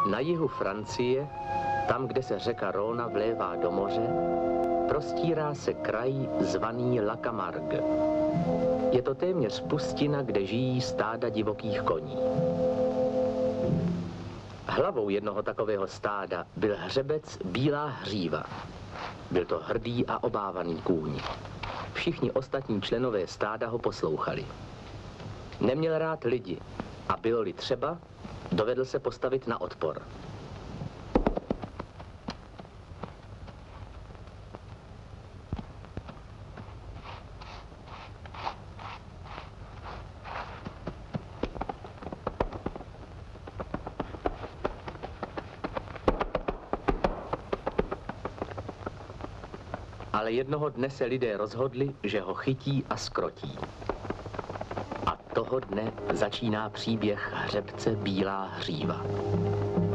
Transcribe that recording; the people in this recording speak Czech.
Na jihu Francie, tam, kde se řeka Rhône vlévá do moře, prostírá se kraj zvaný La Camargue. Je to téměř pustina, kde žijí stáda divokých koní. Hlavou jednoho takového stáda byl hřebec Bílá hříva. Byl to hrdý a obávaný kůň. Všichni ostatní členové stáda ho poslouchali. Neměl rád lidi a bylo-li třeba, dovedl se postavit na odpor. Ale jednoho dne se lidé rozhodli, že ho chytí a zkrotí. A toho dne začíná příběh hřebce Bílá hříva.